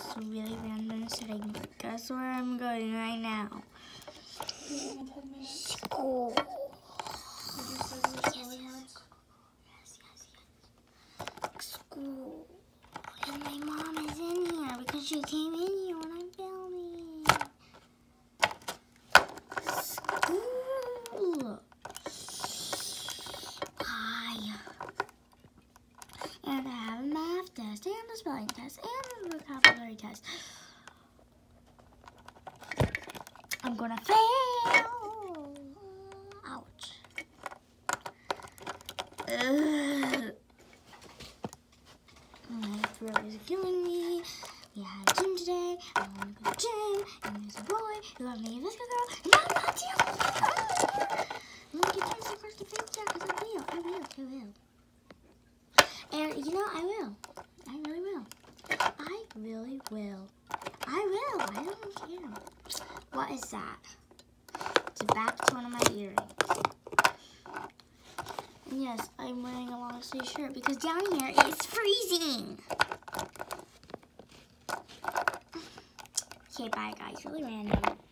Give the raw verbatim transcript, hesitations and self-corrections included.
a really random setting, but guess where I'm going right now? School. Yes, yes, yes. School. And my mom is in here because she came in here when I'm filming. School. Hi. And I have a math test, and a spelling test, and a vocabulary test. I'm gonna fail. Ouch. Ugh. My throat is killing me. We had gym today. I want to go to gym. And there's a boy who got me a biscuit girl. And I'm not dealing with it. I'm gonna get this across the face down because I will. I will. I will. And you know, I will. I really will. I really will. I will. I don't care. What is that? It's back to one of my earrings. And yes, I'm wearing a long sleeve shirt because down here it's freezing. Okay, bye guys. Really random.